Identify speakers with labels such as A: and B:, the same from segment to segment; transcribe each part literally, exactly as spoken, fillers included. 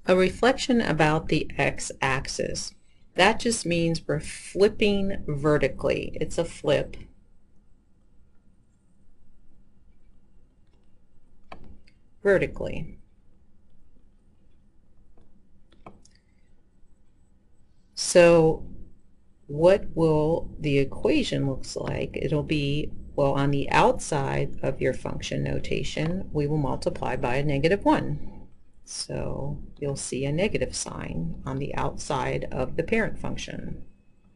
A: A reflection about the x-axis. That just means we're flipping vertically. It's a flip. Vertically. So what will the equation looks like? It'll be, well, on the outside of your function notation, we will multiply by a negative one. So you'll see a negative sign on the outside of the parent function.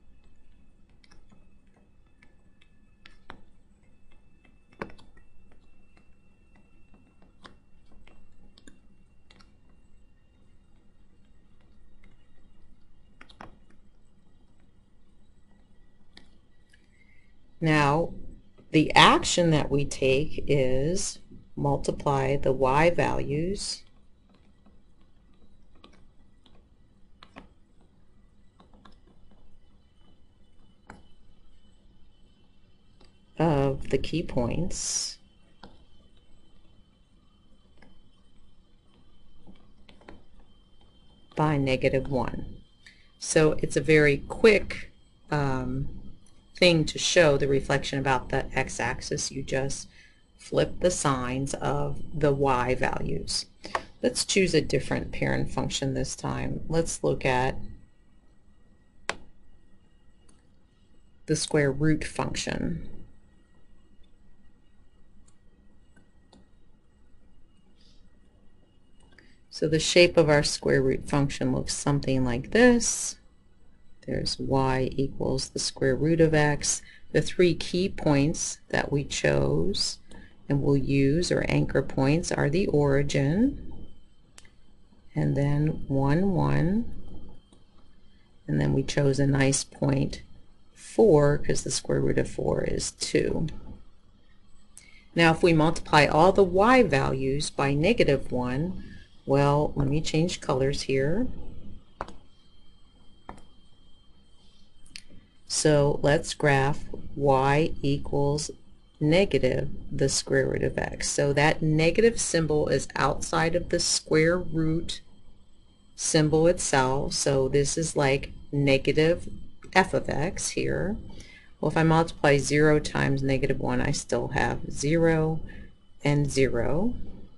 A: Now, the action that we take is multiply the y values of the key points by negative one. So it's a very quick um, thing to show the reflection about the x-axis. You just flip the signs of the y values. Let's choose a different parent function this time. Let's look at the square root function. So the shape of our square root function looks something like this. There's y equals the square root of x. The three key points that we chose and will use, or anchor points, are the origin, and then one, one, and then we chose a nice point four because the square root of four is two. Now if we multiply all the y values by negative one, well, let me change colors here. So let's graph y equals negative the square root of x. So that negative symbol is outside of the square root symbol itself. So this is like negative f of x here. Well, if I multiply zero times negative one, I still have zero and zero.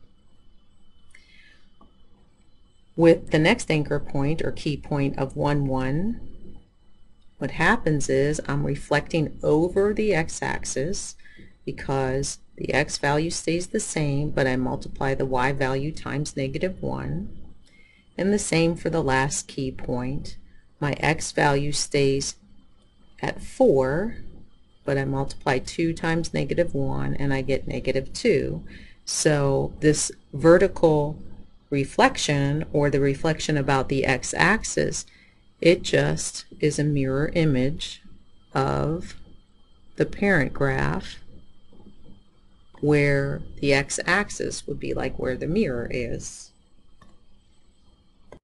A: With the next anchor point or key point of one, one, what happens is I'm reflecting over the x-axis because the x value stays the same, but I multiply the y value times negative one. And the same for the last key point. My x value stays at four, but I multiply two times negative one and I get negative two. So this vertical reflection, or the reflection about the x-axis, it just is a mirror image of the parent graph, where the x-axis would be like where the mirror is.